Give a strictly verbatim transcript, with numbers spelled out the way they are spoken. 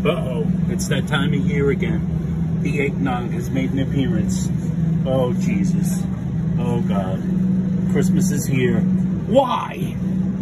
Uh-oh, it's that time of year again. The eggnog has made an appearance. Oh, Jesus. Oh, God. Christmas is here. Why?